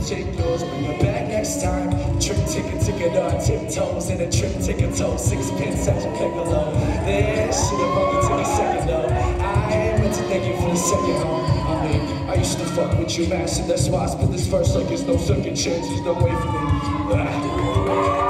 shake yours, bring it back next time. Trick, ticket on tiptoes, and a trick, ticket-toe, 6 pence at your piccolo. This should've only took a second though. I meant to thank you for the second home. I mean, I used to fuck with you, master. That's why I spit this verse like there's no second chance. There's no way for me.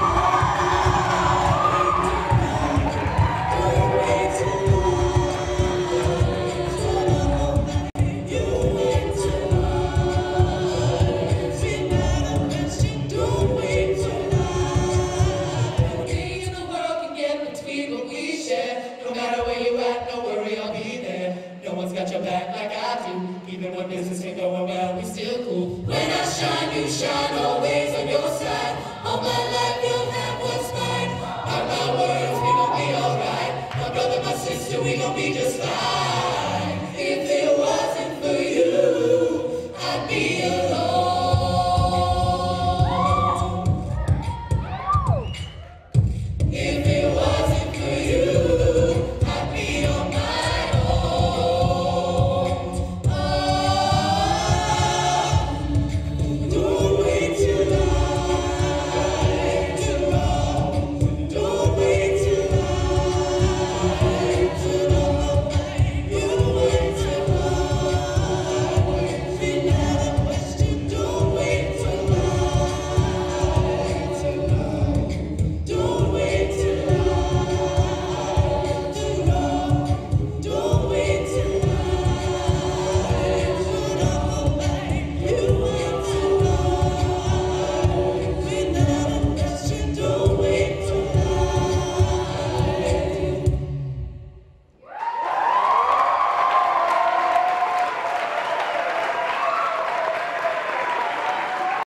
Got your back like I do. Even when business ain't going well, we still cool. When I shine, you shine.